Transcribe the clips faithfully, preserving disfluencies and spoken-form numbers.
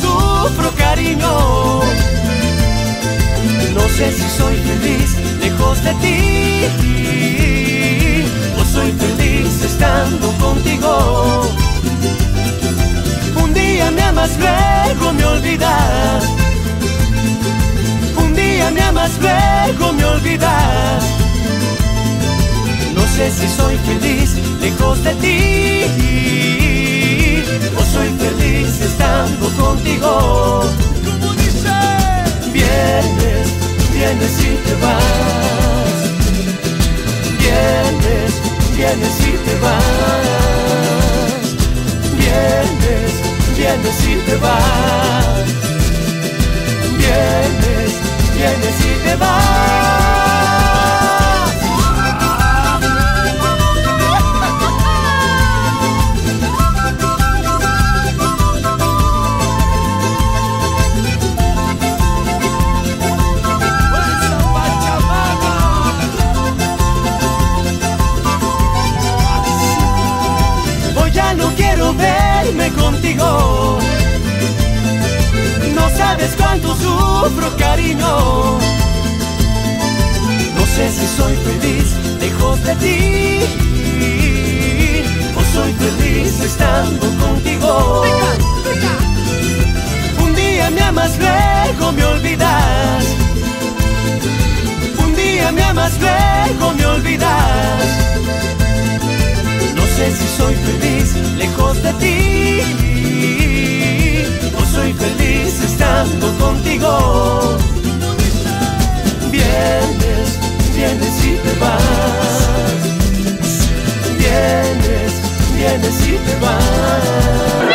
sufro, cariño. No sé si soy feliz lejos de ti o soy feliz estando contigo. Un día me amas, luego me olvidas. Un día me amas, luego me olvidas. No sé si soy feliz lejos de ti o soy feliz estando contigo. Como dice, vienes, vienes y te vas. Vienes, vienes y te vas. Vienes, vienes y te vas. Vienes, vienes y te vas. Verme contigo, no sabes cuánto sufro, cariño. No sé si soy feliz lejos de ti o soy feliz estando contigo. Un día me amas, luego me olvidas. Un día me amas, luego me olvidas. No sé si soy feliz lejos de ti o soy feliz estando contigo. Vienes, vienes y te vas. Vienes, vienes y te vas.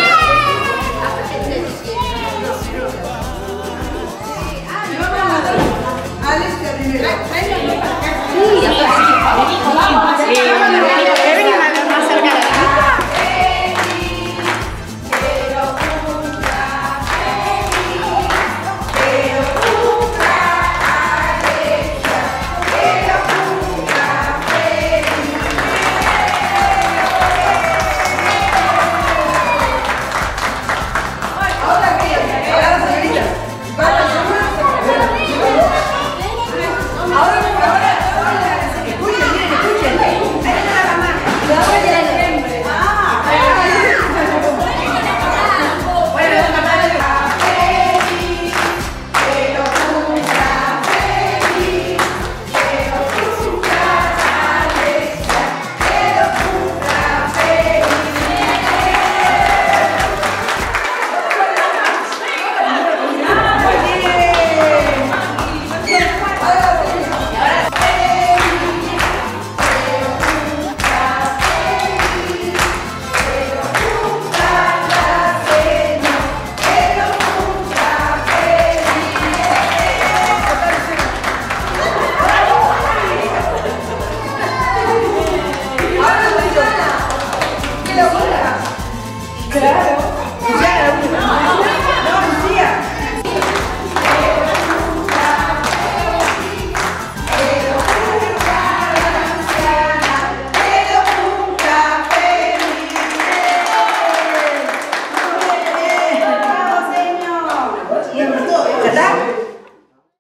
Claro.